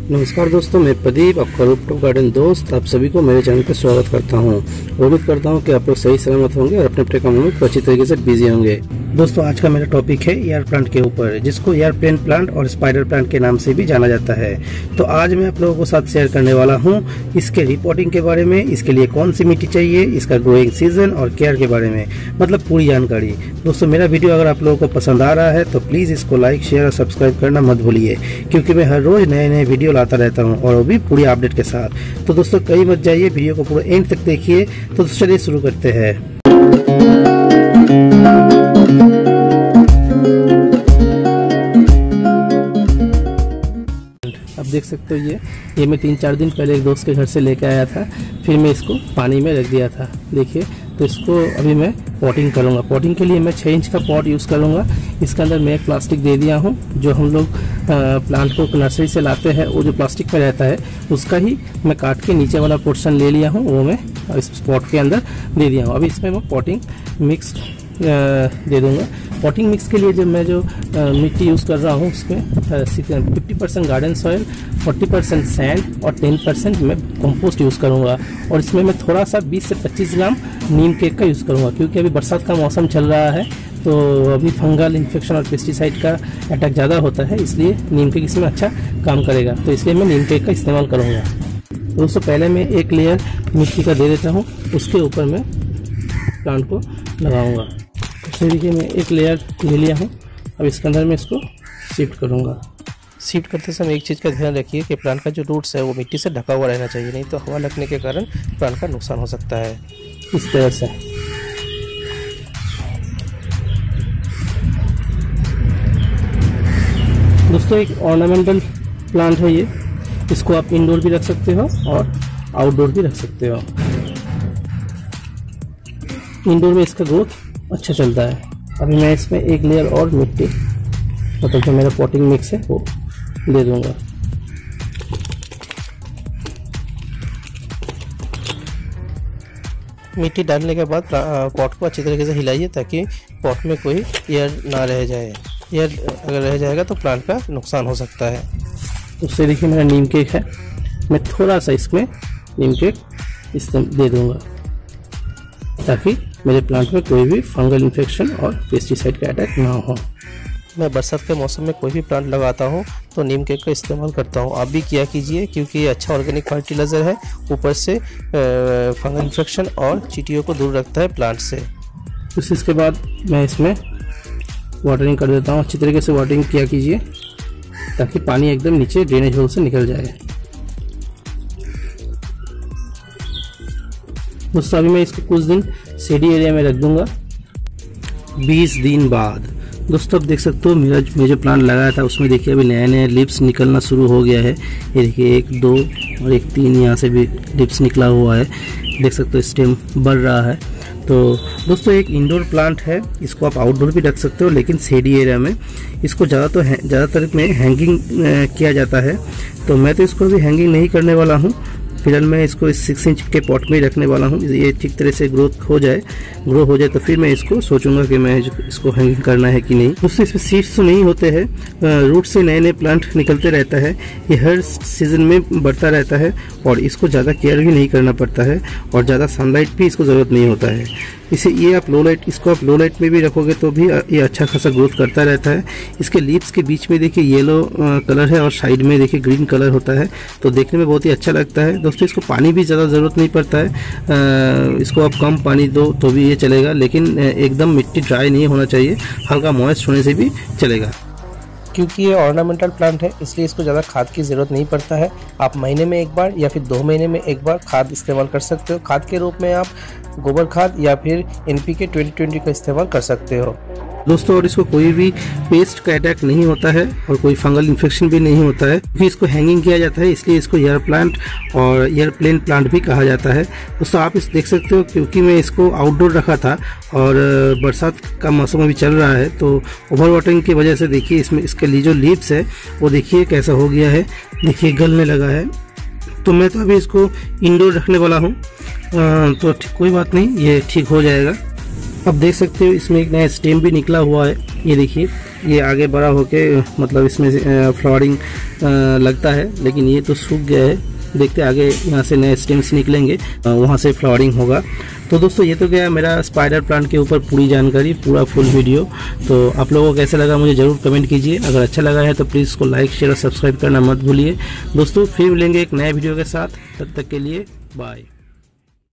नमस्कार दोस्तों, मैं प्रदीप, आपका रूपटॉप गार्डन दोस्त। आप सभी को मेरे चैनल पर स्वागत करता हूं। उम्मीद करता हूं कि आप लोग सही सलामत होंगे और अपने अपने कामों में अच्छी तरीके से बिजी होंगे। दोस्तों, आज का मेरा टॉपिक है एयर प्लांट के ऊपर, जिसको एयरप्लेन प्लांट और स्पाइडर प्लांट के नाम से भी जाना जाता है। तो आज मैं आप लोगों को साथ शेयर करने वाला हूं इसके रिपोर्टिंग के बारे में, इसके लिए कौन सी मिट्टी चाहिए, इसका ग्रोइंग सीजन और केयर के बारे में, मतलब पूरी जानकारी। दोस्तों, मेरा वीडियो अगर आप लोगों को पसंद आ रहा है तो प्लीज़ इसको लाइक, शेयर और सब्सक्राइब करना मत भूलिए, क्योंकि मैं हर रोज़ नए नए वीडियो लाता रहता हूँ, और वो भी पूरी अपडेट के साथ। तो दोस्तों, कहीं मत जाइए, वीडियो को पूरा एंड तक देखिए। तो चलिए शुरू करते हैं। अब देख सकते हो, ये मैं 3-4 दिन पहले एक दोस्त के घर से लेके आया था, फिर मैं इसको पानी में रख दिया था। देखिए, तो इसको अभी मैं पॉटिंग करूँगा। पॉटिंग के लिए मैं 6 इंच का पॉट यूज़ करूँगा। इसके अंदर मैं एक प्लास्टिक दे दिया हूँ, जो हम लोग प्लांट को नर्सरी से लाते हैं, वो जो प्लास्टिक में रहता है उसका ही मैं काट के नीचे वाला पोर्शन ले लिया हूँ, वो मैं इस पॉट के अंदर दे दिया हूँ। अभी इसमें मैं पॉटिंग मिक्स दे दूंगा। पॉटिंग मिक्स के लिए जो मैं मिट्टी यूज़ कर रहा हूँ, उसमें 50% गार्डन सॉइल, 40% सैंड और 10% मैं कंपोस्ट यूज़ करूँगा। और इसमें मैं थोड़ा सा 20 से 25 ग्राम नीम केक का यूज़ करूँगा, क्योंकि अभी बरसात का मौसम चल रहा है, तो अभी फंगल इन्फेक्शन और पेस्टिसाइड का अटैक ज़्यादा होता है, इसलिए नीम केक इसमें अच्छा काम करेगा। तो इसलिए मैं नीम केक का इस्तेमाल करूँगा। दोस्तों, पहले मैं एक लेयर मिट्टी का दे देता हूँ, उसके ऊपर मैं प्लांट को लगाऊंगा। इस तरीके में एक लेयर ले लिया हूँ। अब इसके अंदर मैं इसको शिफ्ट करूँगा। शिफ्ट करते समय एक चीज़ का ध्यान रखिए कि प्लांट का जो रूट्स है वो मिट्टी से ढका हुआ रहना चाहिए, नहीं तो हवा लगने के कारण प्लांट का नुकसान हो सकता है। इस तरह से दोस्तों, एक ऑर्नामेंटल प्लांट है ये। इसको आप इंडोर भी रख सकते हो और आउटडोर भी रख सकते हो। इंडोर में इसका ग्रोथ अच्छा चलता है। अभी मैं इसमें एक लेयर और मिट्टी, मतलब जो मेरा पॉटिंग मिक्स है, वो दे दूंगा। मिट्टी डालने के बाद पॉट को अच्छी तरीके से हिलाइए, ताकि पॉट में कोई एयर ना रह जाए। एयर अगर रह जाएगा तो प्लांट का नुकसान हो सकता है। उससे देखिए, मेरा नीम केक है, मैं थोड़ा सा इसमें नीम केक दे दूंगा, ताकि मेरे प्लांट में कोई भी फंगल इन्फेक्शन और पेस्टिसाइड का अटैक ना हो। मैं बरसात के मौसम में कोई भी प्लांट लगाता हूँ तो नीम केक का इस्तेमाल करता हूँ। आप भी किया कीजिए, क्योंकि ये अच्छा ऑर्गेनिक फर्टिलाइजर है, ऊपर से फंगल इन्फेक्शन और चींटियों को दूर रखता है प्लांट से। इसके बाद मैं इसमें वाटरिंग कर देता हूँ। अच्छी तरीके से वाटरिंग किया कीजिए, ताकि पानी एकदम नीचे ड्रेनेज होल से निकल जाए। दोस्तों, अभी मैं इसको कुछ दिन शेडी एरिया में रख दूंगा। 20 दिन बाद दोस्तों, अब देख सकते हो, मैं जो प्लांट लगाया था उसमें देखिए अभी नए नए लिप्स निकलना शुरू हो गया है। ये देखिए 1, 2 और 1, 3 यहाँ से भी लिप्स निकला हुआ है। देख सकते हो, स्टेम बढ़ रहा है। तो दोस्तों, एक इंडोर प्लांट है, इसको आप आउटडोर भी रख सकते हो, लेकिन शेडी एरिया में। इसको ज़्यादातर में हैंगिंग किया जाता है, तो मैं तो इसको अभी हैंगिंग नहीं करने वाला हूँ। फिलहाल मैं इसको इस 6 इंच के पॉट में ही रखने वाला हूँ। ये ठीक तरह से ग्रो हो जाए तो फिर मैं इसको सोचूंगा कि मैं इसको हैंगिंग करना है कि नहीं। उससे इसमें सीड्स तो नहीं होते हैं, रूट से नए नए प्लांट निकलते रहता है। ये हर सीजन में बढ़ता रहता है, और इसको ज़्यादा केयर भी नहीं करना पड़ता है, और ज़्यादा सनलाइट भी इसको ज़रूरत नहीं होता है। इसे ये आप इसको आप लो लाइट में भी रखोगे तो भी ये अच्छा खासा ग्रोथ करता रहता है। इसके लीव्स के बीच में देखिए येलो कलर है, और साइड में देखिए ग्रीन कलर होता है, तो देखने में बहुत ही अच्छा लगता है। दोस्तों, इसको पानी भी ज़्यादा ज़रूरत नहीं पड़ता है। इसको आप कम पानी दो तो भी ये चलेगा, लेकिन एकदम मिट्टी ड्राई नहीं होना चाहिए, हल्का मॉइस्ट होने से भी चलेगा। क्योंकि ये ऑर्नामेंटल प्लांट है, इसलिए इसको ज़्यादा खाद की ज़रूरत नहीं पड़ता है। आप महीने में एक बार या फिर 2 महीने में एक बार खाद इस्तेमाल कर सकते हो। खाद के रूप में आप गोबर खाद या फिर NPK 2020 का इस्तेमाल कर सकते हो। दोस्तों, और इसको कोई भी पेस्ट का अटैक नहीं होता है, और कोई फंगल इन्फेक्शन भी नहीं होता है, क्योंकि इसको हैंगिंग किया जाता है, इसलिए इसको एयर प्लांट और एयरप्लेन प्लांट भी कहा जाता है। दोस्तों, आप इस देख सकते हो, क्योंकि मैं इसको आउटडोर रखा था और बरसात का मौसम अभी चल रहा है, तो ओवर वाटरिंग की वजह से देखिए इसमें इसके लिए जो लीव्स है वो देखिए कैसा हो गया है, देखिए गलने लगा है। तो मैं तो अभी इसको इंडोर रखने वाला हूँ, तो कोई बात नहीं, ये ठीक हो जाएगा। अब देख सकते हो, इसमें एक नया स्टेम भी निकला हुआ है, ये देखिए ये आगे बड़ा होके मतलब इसमें फ्लावरिंग लगता है, लेकिन ये तो सूख गया है। देखते आगे यहाँ से नए स्टेम्स निकलेंगे, वहाँ से फ्लावरिंग होगा। तो दोस्तों ये तो गया मेरा स्पाइडर प्लांट के ऊपर पूरी जानकारी, पूरा फुल वीडियो। तो आप लोगों को कैसा लगा मुझे ज़रूर कमेंट कीजिए। अगर अच्छा लगा है तो प्लीज़ इसको लाइक शेयर और सब्सक्राइब करना मत भूलिए। दोस्तों फिर मिलेंगे एक नए वीडियो के साथ, तब तक के लिए बाय।